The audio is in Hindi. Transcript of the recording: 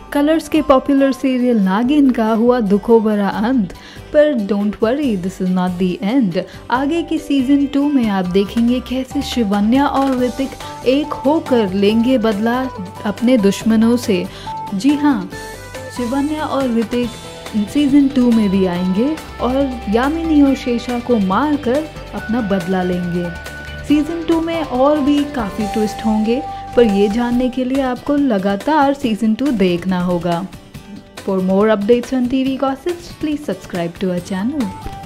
कलर्स के पॉपुलर सीरियल नागिन का हुआ दुखों भरा अंत, पर don't worry, this is not the end. आगे की सीजन 2 में आप देखेंगे कैसे शिवन्या और ऋतिक एक होकर लेंगे बदला अपने दुश्मनों से। जी हाँ, शिवन्या और ऋतिक सीजन 2 में भी आएंगे और यामिनी और शेषा को मार कर अपना बदला लेंगे। सीजन 2 में और भी काफ़ी ट्विस्ट होंगे, पर ये जानने के लिए आपको लगातार सीजन 2 देखना होगा। For more updates on TV gossips, please subscribe to our channel.